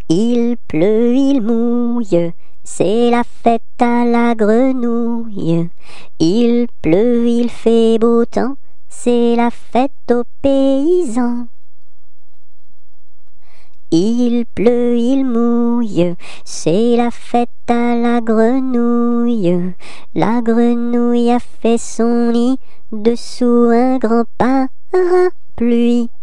Il pleut, il mouille, c'est la fête à la grenouille. Il pleut, il fait beau temps, c'est la fête aux paysans. Il pleut, il mouille, c'est la fête à la grenouille. La grenouille a fait son nid dessous un grand parapluie.